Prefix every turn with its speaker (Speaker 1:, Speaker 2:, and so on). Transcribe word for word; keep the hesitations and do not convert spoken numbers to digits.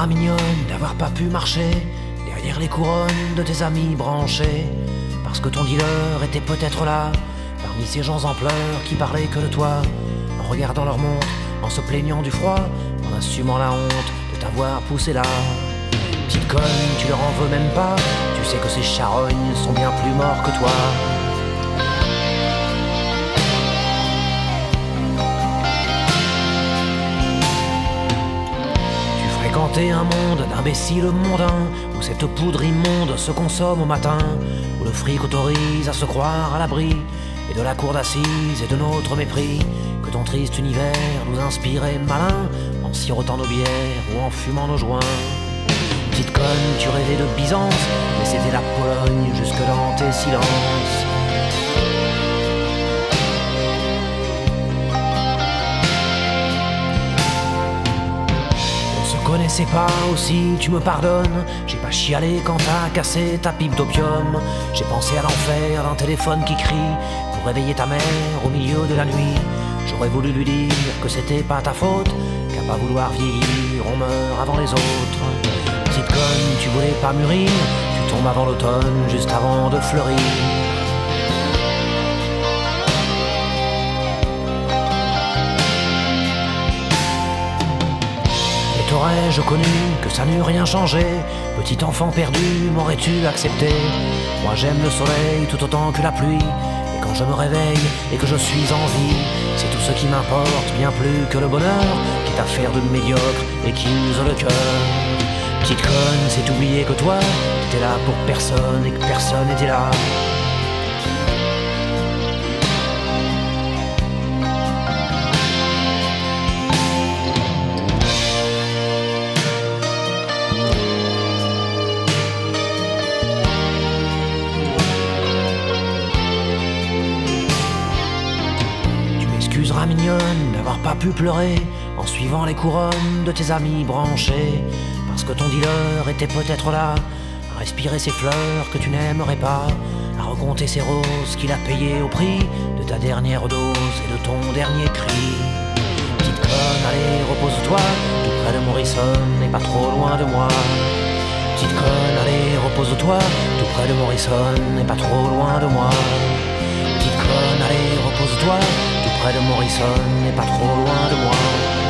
Speaker 1: m'excuseras mignonne d'avoir pas pu marcher derrière les couronnes de tes amis branchés, parce que ton dealer était peut-être là, parmi ces gens en pleurs qui parlaient que de toi, en regardant leur montre, en se plaignant du froid, en assumant la honte de t'avoir poussé là. Petite conne, tu leur en veux même pas, tu sais que ces charognes sont bien plus morts que toi. Fréquenter un monde d'imbéciles mondains, où cette poudre immonde se consomme au matin, où le fric autorise à se croire à l'abri, et de la cour d'assises et de notre mépris, que ton triste univers nous inspirait malin, en sirotant nos bières ou en fumant nos joints. Petite conne, tu rêvais de Byzance, mais c'était la Pologne jusque dans tes silences. Connaissais pas aussi, tu me pardonnes. J'ai pas chialé quand t'as cassé ta pipe d'opium. J'ai pensé à l'enfer d'un téléphone qui crie pour réveiller ta mère au milieu de la nuit. J'aurais voulu lui dire que c'était pas ta faute, qu'à pas vouloir vieillir on meurt avant les autres. Petite conne, tu voulais pas mûrir, tu tombes avant l'automne, juste avant de fleurir. T'aurais-je connu que ça n'eût rien changé? Petit enfant perdu, m'aurais-tu accepté? Moi j'aime le soleil tout autant que la pluie, et quand je me réveille et que je suis en vie, c'est tout ce qui m'importe, bien plus que le bonheur, quitte à faire de médiocre et qui use le cœur. Petite conne, c'est oublier que toi, t'étais là pour personne et que personne n'était là. M'excuseras mignonne d'avoir pas pu pleurer en suivant les couronnes de tes amis branchés, parce que ton dealer était peut-être là, à respirer ces fleurs que tu n'aimerais pas, à recompter ces roses qu'il a payées au prix de ta dernière dose et de ton dernier cri. Petite conne, allez, repose-toi, tout près de Morrison et pas trop loin de moi. Petite conne, allez, repose-toi, tout près de Morrison et pas trop loin de moi. Petite conne, allez, repose-toi, tout près de Morrison et pas trop loin de moi.